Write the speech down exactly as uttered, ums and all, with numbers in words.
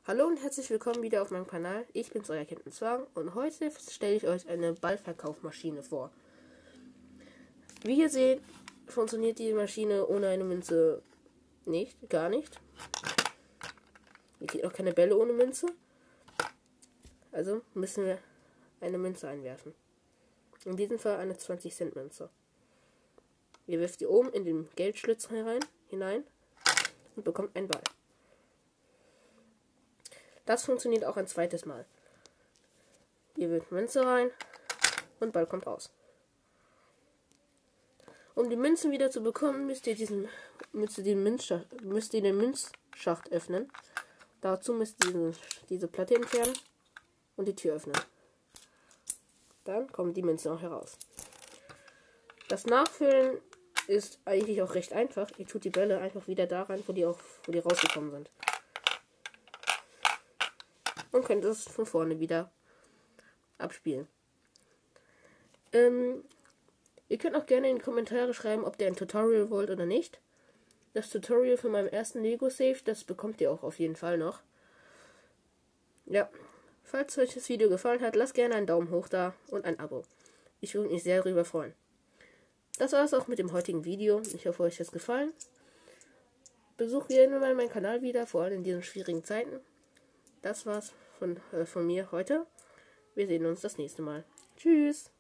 Hallo und herzlich willkommen wieder auf meinem Kanal. Ich bin's, euer Captain Zwang, und heute stelle ich euch eine Ballverkaufmaschine vor. Wie ihr seht, funktioniert die Maschine ohne eine Münze nicht, gar nicht. Hier geht auch keine Bälle ohne Münze. Also müssen wir eine Münze einwerfen. In diesem Fall eine zwanzig Cent Münze. Ihr wirft die oben in den Geldschlitz herein, hinein und bekommt einen Ball. Das funktioniert auch ein zweites Mal. Ihr wirft Münze rein und Ball kommt raus. Um die Münzen wieder zu bekommen, müsst ihr, diesen, müsst ihr, den, Münzschacht, müsst ihr den Münzschacht öffnen. Dazu müsst ihr diese, diese Platte entfernen und die Tür öffnen. Dann kommen die Münzen auch heraus. Das Nachfüllen ist eigentlich auch recht einfach. Ihr tut die Bälle einfach wieder da rein, wo die, auch, wo die rausgekommen sind. Und könnt es von vorne wieder abspielen. Ähm, ihr könnt auch gerne in die Kommentare schreiben, ob ihr ein Tutorial wollt oder nicht. Das Tutorial für meinen ersten Lego Safe, das bekommt ihr auch auf jeden Fall noch. Ja, falls euch das Video gefallen hat, lasst gerne einen Daumen hoch da und ein Abo. Ich würde mich sehr darüber freuen. Das war es auch mit dem heutigen Video. Ich hoffe, euch hat es gefallen. Besucht gerne mal meinen Kanal wieder, vor allem in diesen schwierigen Zeiten. Das war's von, äh, von mir heute. Wir sehen uns das nächste Mal. Tschüss!